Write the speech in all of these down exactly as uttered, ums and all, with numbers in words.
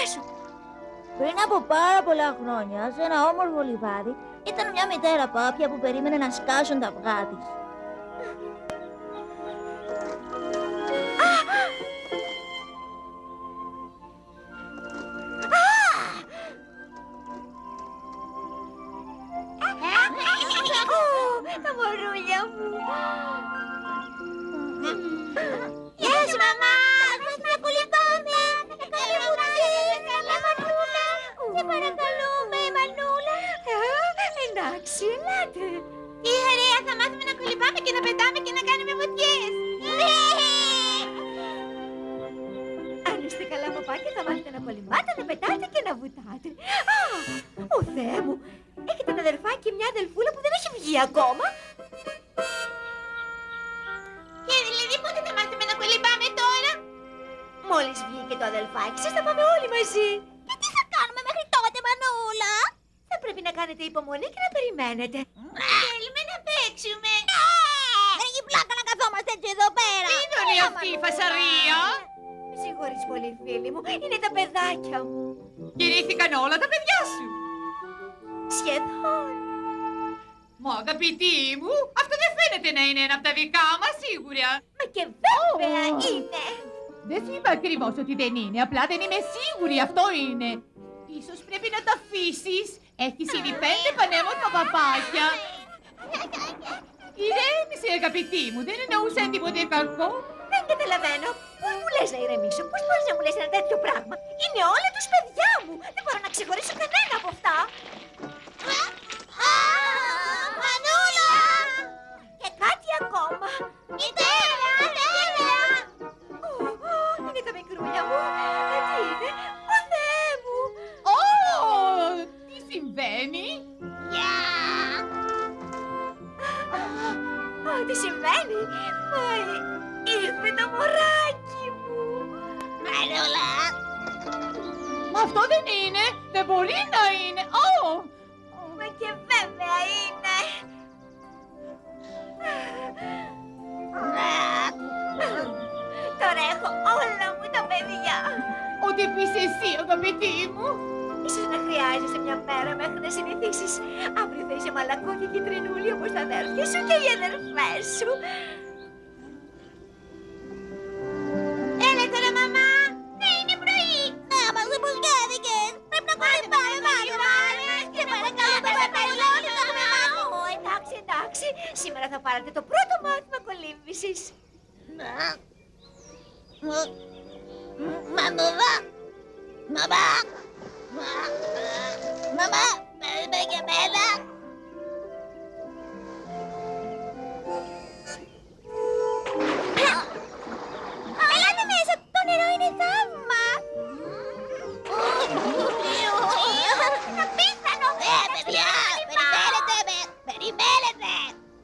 αδερφά σου. Πριν από πάρα πολλά χρόνια, σε ένα όμορφο λιβάδι, ήταν μια μητέρα πάπια που περίμενε να σκάσουν τα αυγά της. Τα μωρούλια μου. Γεια σου, μαμά. Μας να κολυμπάμε. Καλή μου τσίρκα, Μανούλα. Σε παρακαλούμε, Μανούλα. Εντάξει, ελάτε. Τι ωραία, θα μάθουμε να κολυμπάμε και να πετάμε και να κάνουμε βουτιές. Αν είστε καλά παπάκια, θα μάθετε να κολυμπάτε, να πετάτε και να βουτάτε. Α, ο Θεέ μου. Έχετε ένα αδερφάκι και μια αδελφούλα που δεν έχει βγει ακόμα. Και δηλαδή πότε θα μάθουμε να κολυμπάμε τώρα? Μόλις βγήκε το αδελφάκι σας θα πάμε όλοι μαζί. Και τι θα κάνουμε μέχρι τότε, Μανούλα? Θα πρέπει να κάνετε υπομονή και να περιμένετε. Θέλουμε να παίξουμε. Δεν έχει πλάκα να καθόμαστε έτσι εδώ πέρα. Τι είναι αυτή η φασαρία? Με συγχωρείς πολύ, φίλοι μου. Είναι τα παιδάκια μου. Γυρίστηκαν όλα τα παιδιά σου. Σχεδόν. Μα αγαπητή μου, αυτό δεν φαίνεται να είναι ένα από τα δικά μας σίγουρα. Μα και βέβαια είναι. Δεν σου είπα ακριβώς ότι δεν είναι, απλά δεν είμαι σίγουρη, αυτό είναι. Ίσως πρέπει να τα αφήσεις. Έχεις ήδη πέντε πανέμορφα παπάκια. Ηρέμησε, αγαπητή μου, δεν εννοούσαν τίποτε κακό. Δεν καταλαβαίνω. Πώς μου λες να ηρεμήσω, πώς μπορείς να μου λες ένα τέτοιο πράγμα? Είναι όλα τους παιδιά μου. Δεν μπορώ να ξεχωρίσω κανένα από αυτά. Μανούλα! Και κάτι ακόμα. Μητέρα, μητέρα! Είναι τα μικρούλια μου. Τι είναι? Ο Θεέ μου. Ω, τι συμβαίνει? Γεια! Ω, τι συμβαίνει? Μα ήρθε το μωράκι μου. Μανούλα! Μα αυτό δεν είναι, δεν μπορεί να είναι. Ω! Μα και βέβαια είναι. Τώρα έχω όλα μου τα παιδιά. Ό,τι πεις εσύ, αγαπητή μου. Ίσως να χρειάζεσαι μια μέρα μέχρι να συνηθίσεις. Αύριο θα είσαι μαλακό και κυτρινούλι όπως τα αδέρφια σου και οι αδερφές σου. Έλα τώρα, μαμά. Ναι, είναι πρωί. Να μας υποσχέθηκες. Πρέπει να κολυμπάμε, Μάνουλα. Και παρακαλώ, παρακαλώ, δεν θα έχουμε μάθει. Ω, εντάξει, εντάξει. Σήμερα θα πάρετε το πρώτο μάθημα κολύμβησης. Μανούλα. Μαμά. Μαμά, περίμενε και εμένα. Ελάτε μέσα, το νερό είναι θαύμα. Απίθανο. Ε, παιδιά, περιμένετε με. Περιμένετε.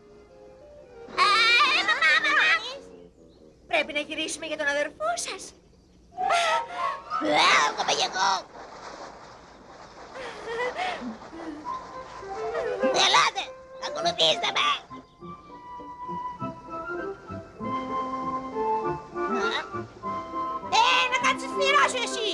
Πρέπει να γυρίσουμε για τον αδερφό σας. Έρχομαι κι εγώ. Ελάτε, ακολουθήστε με. Ε, να κάτσεις στη σειρά σου εσύ.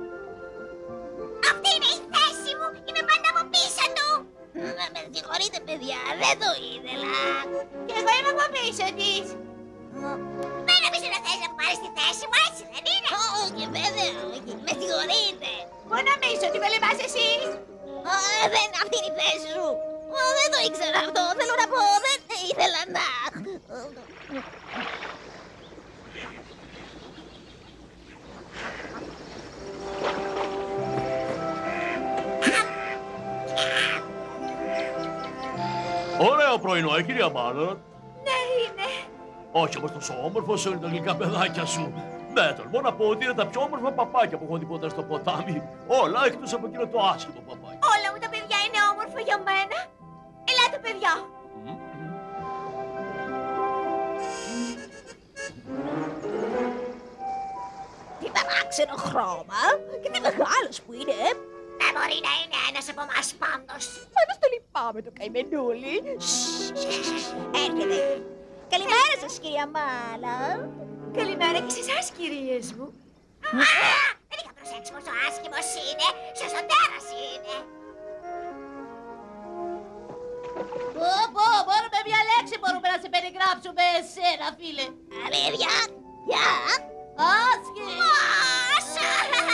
Αυτή είναι η θέση μου. Είμαι πάντα από πίσω του. Να με συγχωρείτε, παιδιά, δεν το ήθελα. Και εγώ είμαι από πίσω της. Δεν νομίζω να θες να πάρεις τη θέση μου, έτσι δεν είναι? Όχι, βέβαια, όχι. Με συγχωρείτε. Πού νομίζω ότι κολυμπάς εσείς? Α, δεν είναι αυτή η θέση σου. Α, δεν το ήξερα αυτό. Θέλω να πω, δεν ήθελα να... Ωραίο πρωινό, ε, κυρία Μάρλοτ. Ναι, είναι. Όχι όμως τόσο όμορφο όσο είναι τα γλυκά παιδάκια σου. Ναι, τολμώ να πω ότι είναι τα πιο όμορφα παπάκια που έχω δει ποτέ στο ποτάμι. Όλα εκτός από εκείνο το άσχετο παπάκι. Όλα μου τα παιδιά είναι όμορφα για μένα. Ελάτε, παιδιά. Τι παράξενο χρώμα και τι μεγάλος που είναι. Δεν μπορεί να είναι ένας από εμάς πάντως. Πάντως το λυπάμαι το καημενούλι. Έρχεται. Καλημέρα σας, κυρία Μάλα. Καλημέρα και σε εσάς, κυρίες μου. Δεν είχα προσέξει έξυπνος, ο άσχημος είναι, σωσοτέρας είναι. Πω, πω, μόνο με μια λέξη μπορούμε να σε περιγράψουμε εσένα, φίλε. Αλήθεια. Γεια. Άσκη. Μάσα!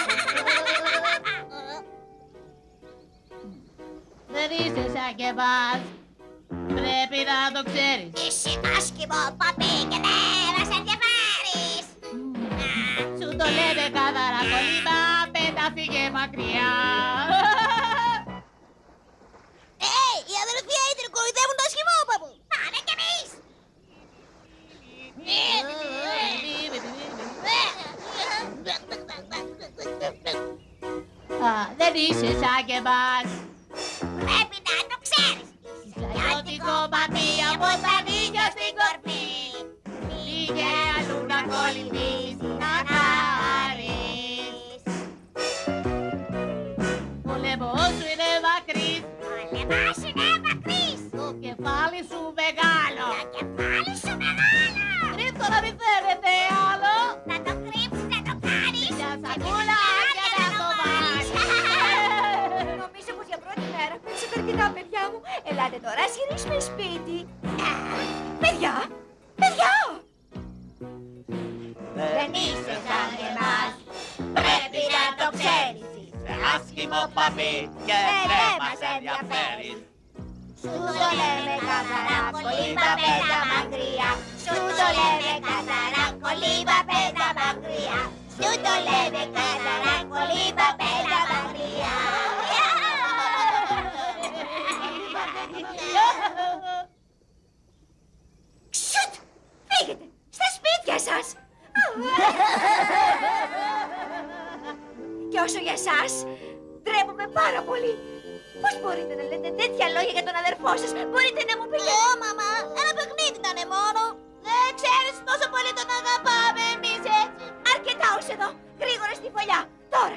Δεν είσαι σαν και εμάς. Πρέπει να το ξέρεις. Είσαι άσχημο παπί και δεν μας ενδιαφέρεις. Σου το λέμε καθαρά κολλήμα, πέτα φύγε μακριά. Ε, οι αδερφοί Έιντρι κοροϊδεύουν το σχημόπαπο. Πάμε κι εμείς. Α, δεν είσαι σαν και εμάς. Πρέπει να το ξέρεις. Σαλιώτικο παπί από τα νύχια στην κορφή. Πήγε αλλού να κολυμπείς, να χαρείς. Ο λαιμός σου είναι μακρύς, Ο λαιμός είναι μακρύς. το κεφάλι σου μεγάλο. Το κεφάλι σου μεγάλο. Κρύψω να μην φαίνεται άλλο. Να το κρύψεις, να το κάνεις. Μια σακούλα και να το βάλεις. Νομίζω πως για πρώτη μέρα πέσατε αρκετά, παιδιά μου. Ελάτε τώρα, ας γυρίσουμε σπίτι. Παιδιά, παιδιά! Δεν είσαι σαν και εμάς. Πρέπει να το ξέρεις. Είσαι άσχημο παπί και δεν μας ενδιαφέρεις. Σου το λέμε καθαρά, κολύμπα πέτα μακριά. Σου το λέμε καθαρά, κολύμπα πέτα μακριά. Σου το λέμε καθαρά, κολύμπα πέτα μακριά. Ξουτ! Φύγετε! Στα σπίτια σας! Και όσο για εσάς, ντρέπομαι πάρα πολύ. Πώς μπορείτε να λέτε τέτοια λόγια για τον αδερφό σας? Μπορείτε να μου πείτε... Ω, μαμά, ένα παιχνίδι ήτανε μόνο. Δεν ξέρεις πόσο πολύ τον αγαπάμε εμείς έτσι. Αρκετά ως εδώ. Γρήγορα στη φωλιά. Τώρα.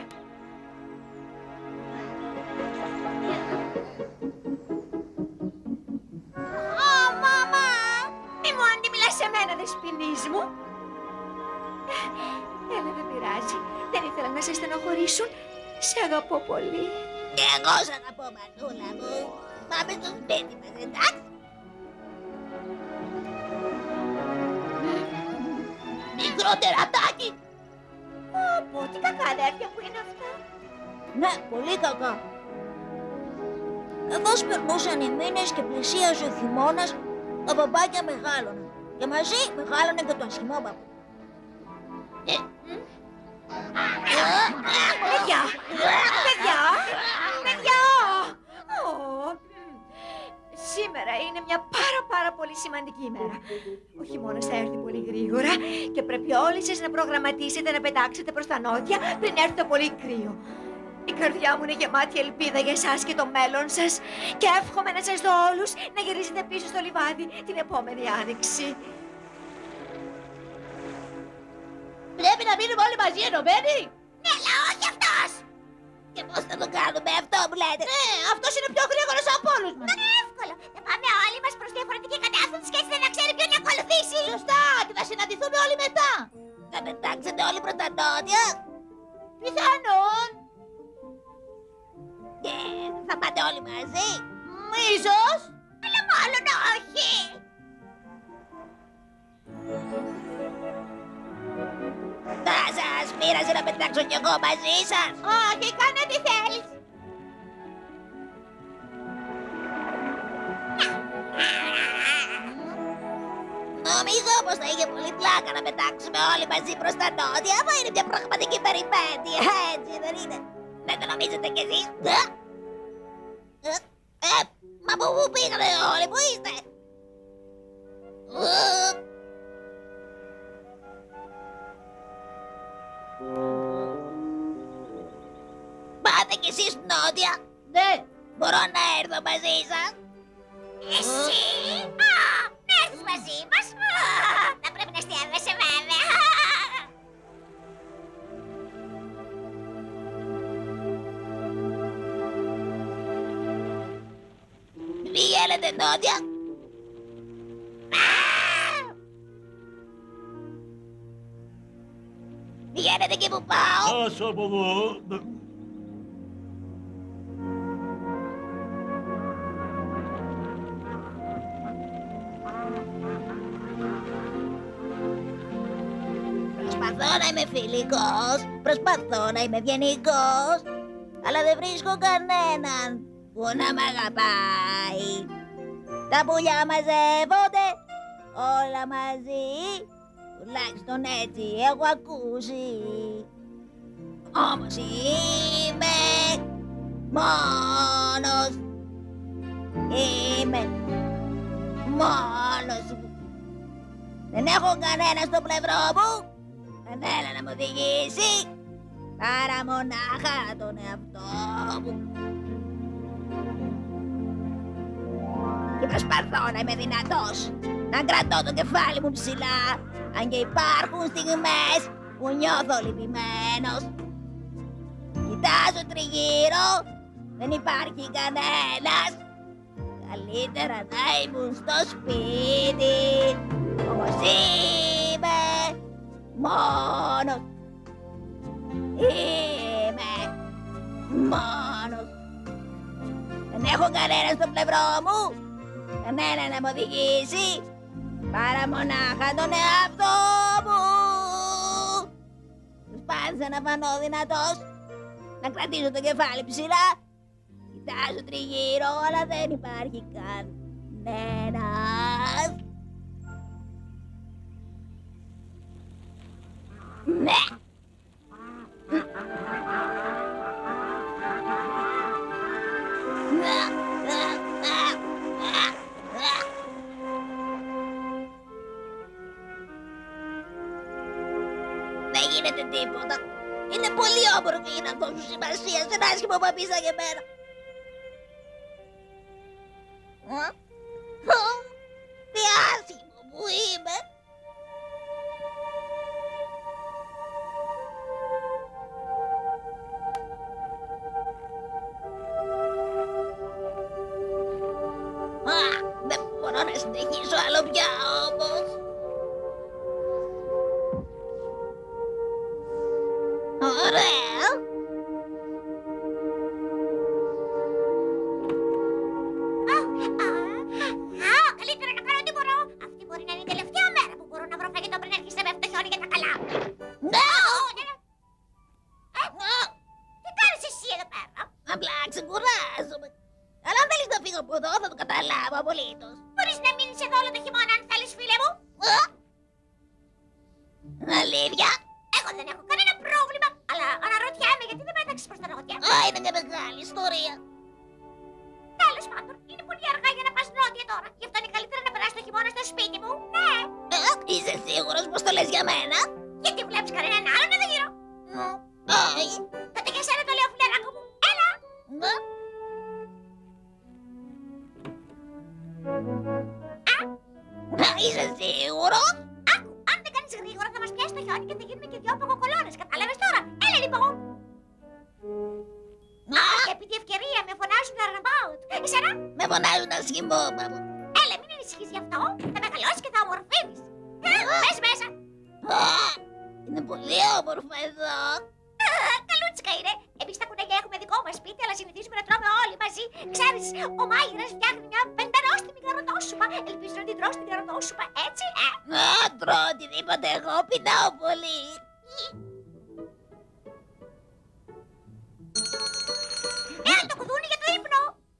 Ω, μαμά. Μη μου αντιμιλάς σε μένα, δεσποινής μου. Έλα, δεν πειράζει. Δεν ήθελα να σε στενοχωρήσουν. Σε αγαπώ πολύ. Και εγώ σ' αγαπώ, μανούλα μου. Πάμε στο σπίτι μας, εντάξει. Μικρό τερατάκι. Πω, τι κακά αδέρφια που είναι αυτά. Ναι, πολύ κακά. Καθώς περνούσαν οι μήνες και πλησίαζε ο χειμώνας, τα μπαμπάκια μεγάλωναν. Και μαζί μεγάλωνε και το ασχημόπαπο. Παιδιά! Παιδιά! Παιδιά! Ω, σήμερα είναι μια πάρα πάρα πολύ σημαντική ημέρα. Ο χειμώνας θα έρθει πολύ γρήγορα και πρέπει όλοι σας να προγραμματίσετε να πετάξετε προς τα νότια πριν έρθει το πολύ κρύο. Η καρδιά μου είναι γεμάτη ελπίδα για εσάς και το μέλλον σας και εύχομαι να σας δω όλους να γυρίζετε πίσω στο λιβάδι την επόμενη άνοιξη. Πρέπει να μείνουμε όλοι μαζί ενωμένοι. Ναι, αλλά όχι αυτός! Και πώς θα το κάνουμε αυτό που λέτε? Ναι, αυτός είναι πιο γρήγορος από όλους μας. Είναι εύκολο. Θα πάμε όλοι μας προς διαφορετική κατεύθυνση και έτσι δεν θα ξέρει ποιον να ακολουθήσει. Σωστά, και θα συναντηθούμε όλοι μετά. Θα πετάξετε όλοι προς τα νότια? Πιθανόν. Και θα πάτε όλοι μαζί? Ίσως. Αλλά μάλλον όχι. Θα σας πείραζε να πετάξω κι εγώ μαζί σας? Όχι, κάνε τι θέλεις. Νομίζω πως θα είχε πολύ πλάκα να πετάξουμε όλοι μαζί προς τα νότια, αφού είναι μια πραγματική περιπέτεια, έτσι δεν είναι? Δεν το νομίζετε κι εσείς? Ε, ε, ε, μα πού πού πήγατε όλοι, πού είστε? Ε, πάτε κι εσείς νότια? Ναι. Μπορώ να έρθω μαζί σας? Εσύ! Α, να έρθεις μαζί μας. Α, θα πρέπει να εστιάζεσαι βέβαια. Πηγαίνετε νότια? Πηγαίνετε εκεί που πάω. Άσε από εδώ. Προσπαθώ να είμαι φιλικός, προσπαθώ να είμαι ευγενικός, αλλά δεν βρίσκω κανέναν που να μ' αγαπάει. Τα πουλιά μαζεύονται όλα μαζί, τουλάχιστον έτσι έχω ακούσει. Όμως είμαι μόνος, είμαι μόνος μου. Δεν έχω κανένα στο πλευρό μου, κανένα να μου οδηγήσει, παρά μονάχα τον εαυτό μου. Και προσπαθώ να είμαι δυνατός, να κρατώ το κεφάλι μου ψηλά, αν και υπάρχουν στιγμές που νιώθω λυπημένος. Κοιτάζω τριγύρω, δεν υπάρχει κανένας, καλύτερα να ήμουν στο σπίτι. Όμως είμαι μόνος, είμαι μόνος. Δεν έχω κανένα στο πλευρό μου, κανένα να μου οδηγήσει, παρά μονάχα τον εαυτό μου. Προσπάθησα να φανώ δυνατός, να κρατήσω το κεφάλι ψηλά. Κοιτάζω τριγύρω, αλλά δεν υπάρχει κανένας. Ναι. Δεν γίνεται τίποτα. Είναι πολύ όμορφη η να δώσουν σημασία σε ένα άσχημο παπί σαν και εμένα. Τι άσχημο που είμαι. Δεν μπορώ να συνεχίσω άλλο πια όμως. Ωραία. Καλύτερα να κάνω ό,τι μπορώ. Αυτή μπορεί να είναι η τελευταία μέρα που μπορώ να βρω φαγητό πριν έρχεσαι με αυτό το χιόνι για τα καλά. Ναι. Τι κάνεις εσύ εδώ πέρα? Απλά ξεκουράζομαι. Αλλά αν θέλεις να φύγω από εδώ θα το καταλάβω απολύτως. Μπορείς να μείνεις εδώ όλο το χειμώνα αν θέλεις, φίλε μου. Αλήθεια. Εγώ δεν έχω κανένα πρόβλημα, αλλά αναρωτιέμαι γιατί δεν πέταξες προς τα νότια. Α, είναι μια μεγάλη ιστορία. Τέλος πάντων, είναι πολύ αργά για να πας νότια τώρα. Γι' αυτό είναι καλύτερα να περάσεις το χειμώνα στο σπίτι μου. Ναι. Ε, είσαι σίγουρος πως το λες για μένα? Γιατί βλέπεις κανέναν άλλον εδώ γύρω? Όχι. Τότε για σένα το λέω, φιλεράκο μου. Έλα. Α, είσαι σίγουρος? Άκου, αν δεν κάνεις γρήγορα θα μας πιάσει το χιόνι και θα γίνουμε και δυο ποκοκολώνες. Κατάλαβες τώρα? Έλα λοιπόν. Α, και επί τη ευκαιρία με φωνάζουν Runabout. Εσένα? Με φωνάζουν ασχημόπα μου. Έλα, μην ανησυχείς γι' αυτό. Θα μεγαλώσεις και θα ομορφύνεις. Ε, Πες μέσα. Α, είναι πολύ όμορφο εδώ. Α, Καλούτσικα είναι. Εμείς τα κουνέλια έχουμε δικό μας σπίτι, αλλά συνηθίζουμε να τρώμε όλοι μαζί. Ξέρεις, ο μάγειρας φτιάχνει μια πεντανόστιμη καροτόσουπα. Ελπίζω να την τρως την καροτόσουπα, έτσι, ε. Α, τρώω οτιδήποτε εγώ, πεινάω πολύ. Έλα το κουδούνι για το ύπνο.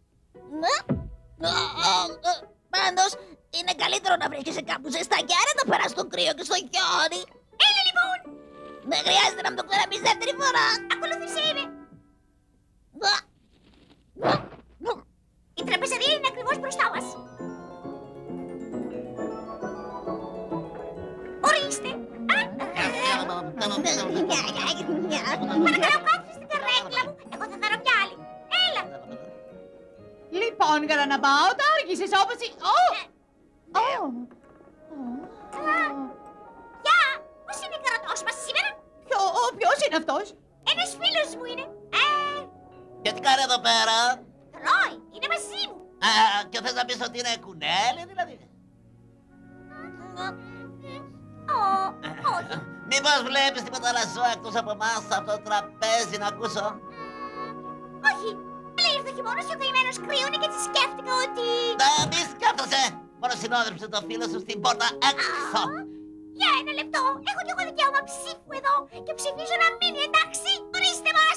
Πάντως, είναι καλύτερο να βρίσκεσαι κάπου ζεστά και άρα να περάσει στο κρύο και στο χιόνι. Έλα λοιπόν. Δεν χρειάζεται να μου το ξαναπείς δεύτερη φορά. Ακολούθησέ με. Η τραπεζαρία είναι ακριβώς μπροστά μας. Ορίστε. Παρακαλώ κάθισε στην καρέκλα μου. Εγώ θα φέρω μια άλλη. Έλα. Λοιπόν, Runabout, άργησες όπως η... Ω! Ω! Γεια. Πώς είναι η καροτόσουπα σήμερα? Ποιο, ο, ποιος είναι αυτός? Ένας φίλος μου είναι. Ε, Και τι κάνει εδώ πέρα? τρώει. Είναι μαζί μου. Α, και θες να πεις ότι είναι κουνέλι δηλαδή? Ω, όχι. Μήπως βλέπεις τίποτα άλλα ζώα εκτός από εμάς σε αυτό το τραπέζι να ακούσω? Όχι, αλλά ήρθε ο χειμώνας και ο καημένος κρύωνε και έτσι σκέφτηκα ότι... Να μη σκέφτεσαι! Μόνο συνόδεψε το φίλο σου στην πόρτα έξω. Για ένα λεπτό, έχω κι εγώ δικαίωμα ψήφου εδώ και ψηφίζω να μείνει, εντάξει, ορίστε μας!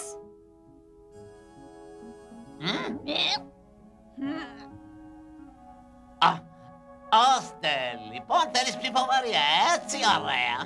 Α, ώστε λοιπόν θέλεις ψηφοφορία, έτσι ωραία.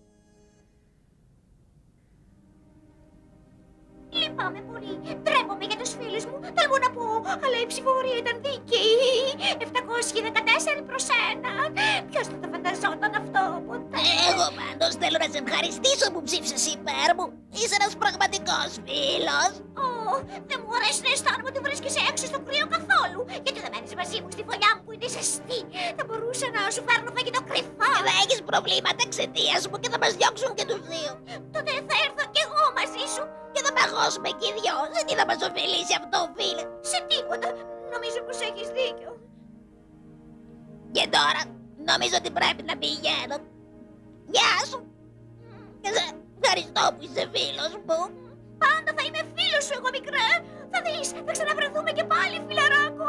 Λυπάμαι πολύ. Ντρέπομαι για τους φίλους μου. Τολμώ να πω, αλλά η ψηφοφορία ήταν δίκαιη. επτακόσια δεκατέσσερα προς ένα. Ποιος θα το φανταζόταν αυτό ποτέ? Εγώ πάντως θέλω να σε ευχαριστήσω που ψήφισες υπέρ μου. Είσαι ένας πραγματικός φίλος. Ω, δεν μου αρέσει να αισθάνομαι ότι βρίσκεσαι έξω στο κρύο καθόλου. Γιατί δεν μένεις μαζί μου στη φωλιά μου που είναι ζεστή. Θα μπορούσα να σου φέρνω φαγητό κρυφά. Θα έχεις προβλήματα εξαιτίας μου και θα μας διώξουν και τους δύο. Τότε θα έρθω κι εγώ μαζί σου. Και θα παγώσουμε κι οι δυο. Σε τι θα μας ωφελήσει αυτό, φίλε? Σε τίποτα. Νομίζω πως έχεις δίκιο. Και τώρα νομίζω ότι πρέπει να πηγαίνω. Γεια σου. Και σε ευχαριστώ που είσαι φίλος μου. Πάντα θα είμαι φίλος σου εγώ, μικρέ. Θα δεις, θα ξαναβρεθούμε και πάλι, φιλαράκο.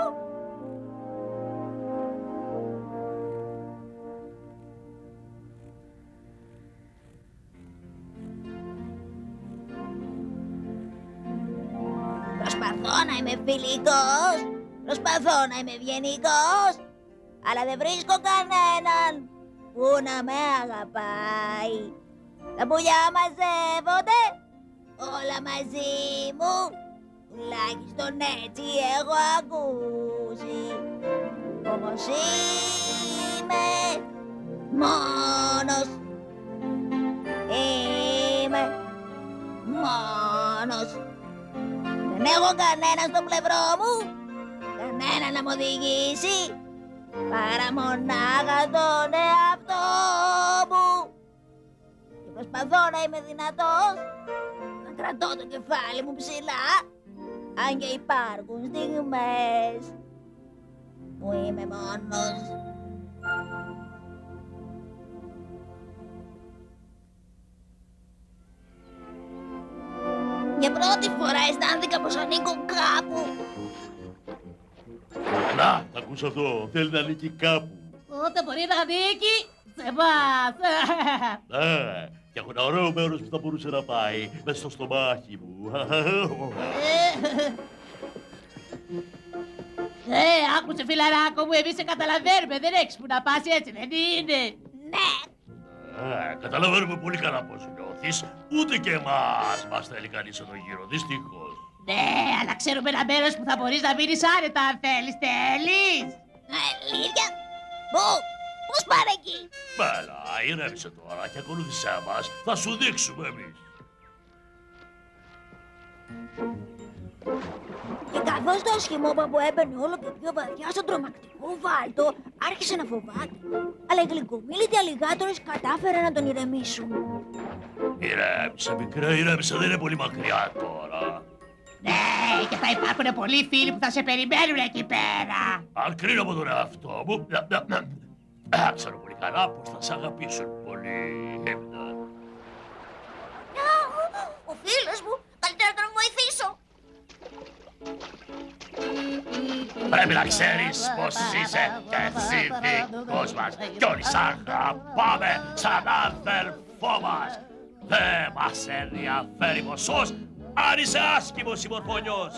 Προσπαθώ να είμαι φιλικός, προσπαθώ να είμαι ευγενικός, αλλά δεν βρίσκω κανέναν που να με αγαπάει. Τα πουλιά μαζεύονται όλα μαζί μου, τουλάχιστον έτσι έχω ακούσει. Όμως είμαι μόνος, είμαι μόνος. Δεν έχω κανένα στο πλευρό μου, κανένα να μου οδηγήσει, παρά μονάχα τον εαυτό μου. Και προσπαθώ να είμαι δυνατός, να κρατώ το κεφάλι μου ψηλά, αν και υπάρχουν στιγμές που είμαι μόνος. Για πρώτη φορά αισθάνθηκα πως ανήκω κάπου. Να, θα ακούς αυτό. Θέλει να ανήκει κάπου. Ούτε μπορεί να ανήκει σε εμάς. Ναι, και έχω ένα ωραίο μέρος που θα μπορούσε να πάει. Μες στο στομάχι μου. Ε, άκουσε φιλαράκο μου, εμείς σε καταλαβαίνουμε, δεν έχεις που να πας, έτσι δεν είναι? Ναι. Ε, καταλαβαίνουμε πολύ καλά πώς νιώθεις. Ούτε και εμάς μας θέλει κανείς εδώ γύρω, δυστυχώς. Ναι, αλλά ξέρουμε ένα μέρος που θα μπορείς να μείνεις άνετα αν θέλεις, θέλεις? Αλήθεια? Πού? Πώς πάνε εκεί? Μπέλα, ηρέμησε τώρα και ακολούθησέ μας. Θα σου δείξουμε εμείς. Και καθώς το ασχημόπαπο έμπαινε όλο και πιο βαθιά στον τρομακτικό βάλτο, άρχισε να φοβάται. Αλλά οι γλυκομίλητοι αλιγάτορες κατάφεραν να τον ηρεμήσουν. Ηρέμησε, μικρέ, ηρέμησε, δεν είναι πολύ μακριά τώρα. Ναι, και θα υπάρχουν πολλοί φίλοι που θα σε περιμένουν εκεί πέρα. Αν κρίνω από τον εαυτό μου, να, να, να, να, ξέρω πολύ καλά πως θα σ' αγαπήσουν πολύ. Ο φίλος μου, καλύτερα να τον βοηθήσω. Πρέπει να ξέρεις πως είσαι και εσύ δικός μας κι όλοι σ' αγαπάμε σαν αδερφό μας. Δεν μας ενδιαφέρει ποσός αν είσαι άσχημος συμμορφωνιός.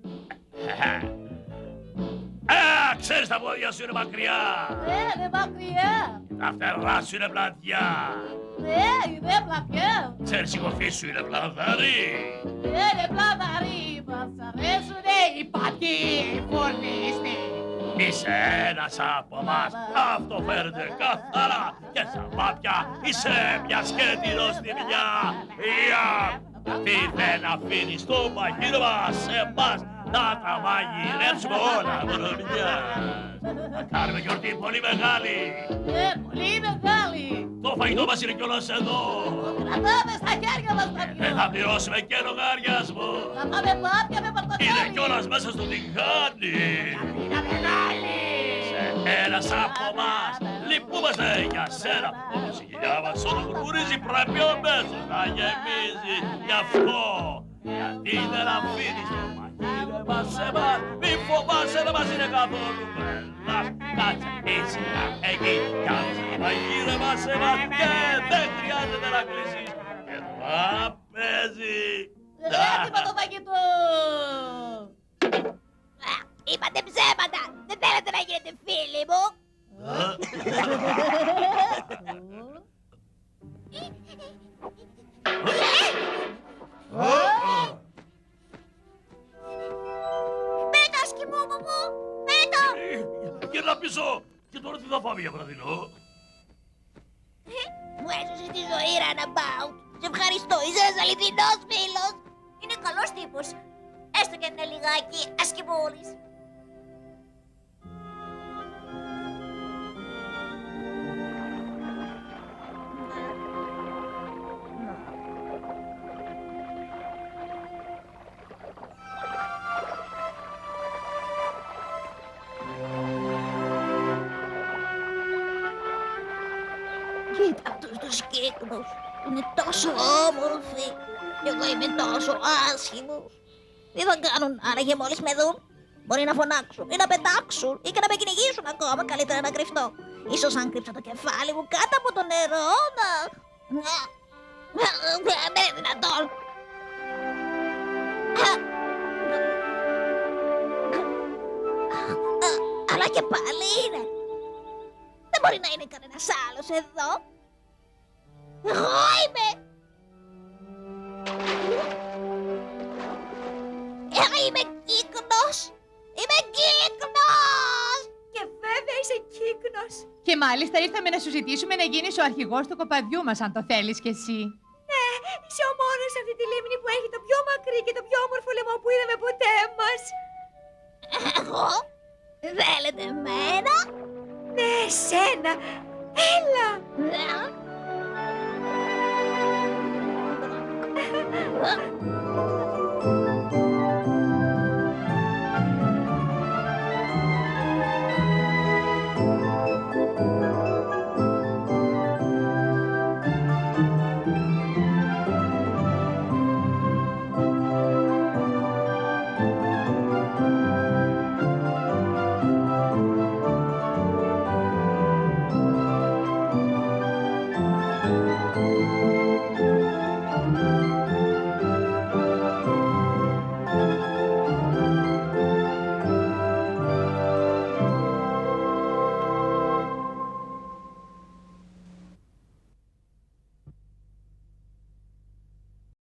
Ε, ξέρεις τα πόδια σου είναι μακριά. Ναι, είναι μακριά. Τα φτερά σου είναι πλατιά. Ναι, είναι πλατιά. Ξέρεις η κοφή σου είναι πλαδαρή. Ναι, είναι πλαδαρή. Μας αρέσουνε οι πατοί φορνίστοι. Είσαι ένας από εμάς, αυτό φαίνεται καθαρά και στα μάτια είσαι μια σκέτη νοστιμιά. Ια! Τι δεν αφήνεις το μαγείρεμα σε εμάς να τα μαγειρέψουμε όλα μόνο μιας. Θα κάνουμε γιορτή πολύ μεγάλη. Ναι, πολύ μεγάλη. Το φαγητό μας είναι κιόλας εδώ. Το κρατάμε στα χέρια μας τα δυο. Δεν θα πληρώσουμε και λογαριασμό. Θα πάμε πάπια με πορτοκάλι. Είναι κιόλας μέσα στο τηγάνι. Γιατί είναι μεγάλη. Σε Ένας από εμάς. Λυπούμαστε για σένα. Όπως η γυνιά μας όταν γουργουρίζει πρέπει αμέσως να γεμίζει. Γι' αυτό, γιατί δεν αφήνεις το μαγείρεμα σε εμάς. Μη φοβάσαι, δεν μας είναι καθόλου μελάς. Κάτσε έτσι να εκεί, κάτσε το μαγείρεμα σε εμάς και δεν χρειάζεται να κλείσεις. Και θα παίζει. Έτοιμο το φαγητό! Είπατε ψέματα! Δεν θέλετε να γίνετε φίλοι μου! Πέτα, σκυμόβο μου! Πέτα! Γυρνά πίσω! Και τώρα τι θα πάμε για βραδινό? Μου έσωσες τη ζωή, Runabout! Σε ευχαριστώ, είσαι ένας αληθινός φίλος! Είναι καλός τύπος. Έστω και είναι λιγάκι ασκημούλης. Κοίτα αυτούς τους κύκνους. Είναι τόσο όμορφοι. Κι εγώ είμαι τόσο άσχημος. Τι θα κάνουν άραγε μόλις με δουν? Μπορεί να φωνάξουν ή να πετάξουν ή και να με κυνηγήσουν ακόμα. Καλύτερα να κρυφτώ. Ίσως αν κρύψω το κεφάλι μου κάτω από το νερό να... Δεν είναι δυνατόν. Αλλά και πάλι είναι. Δεν μπορεί να είναι κανένας άλλος εδώ. Εγώ είμαι. Εγώ είμαι κύκνος. Είμαι κύκνος. Και βέβαια είσαι κύκνος. Και μάλιστα ήρθαμε να σου ζητήσουμε να γίνεις ο αρχηγός του κοπαδιού μας, αν το θέλεις κι εσύ. Ναι, είσαι ο μόνος σε αυτή τη λίμνη που έχει το πιο μακρύ και το πιο όμορφο λαιμό που είδαμε ποτέ μας. Εγώ. Θέλετε εμένα? Ναι, σένα. Έλα. Ναι.